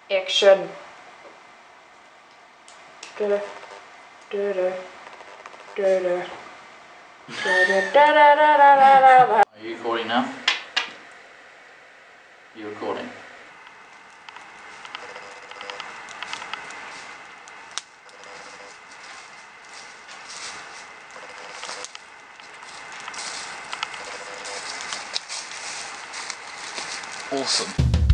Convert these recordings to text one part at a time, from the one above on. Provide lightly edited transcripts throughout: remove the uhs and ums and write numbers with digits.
Action. Are you recording now? You're recording. Awesome.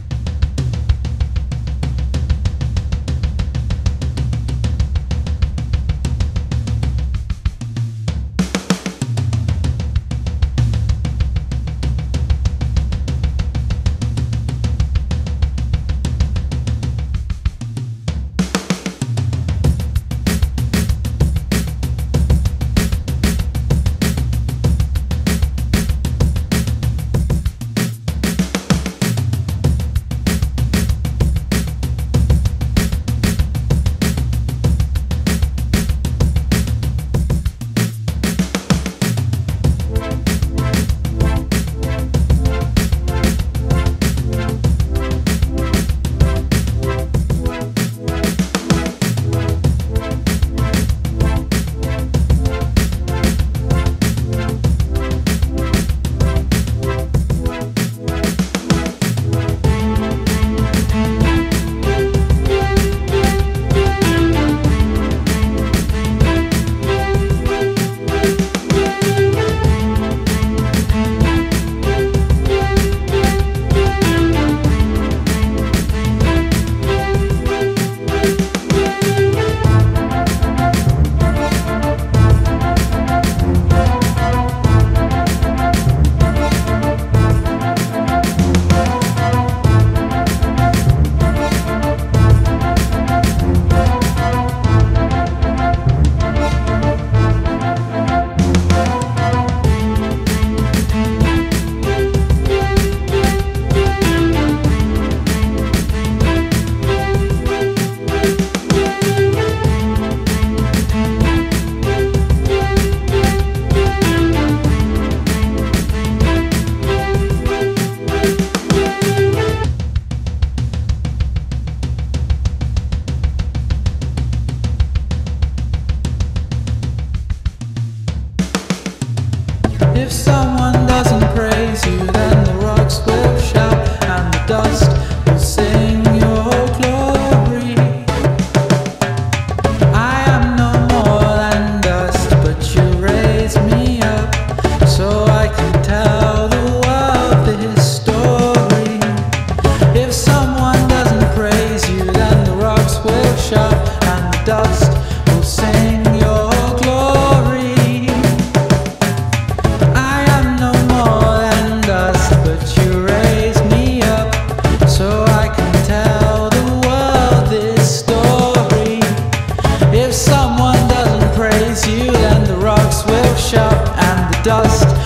If someone doesn't praise you, then the rocks will shout and the dust will sing your glory. I am no more than dust, but you raise me up so I can tell the world this story. If someone doesn't praise you, then the rocks will shout and the dust will sing your glory. If someone doesn't praise you, then the rocks will shout and the dust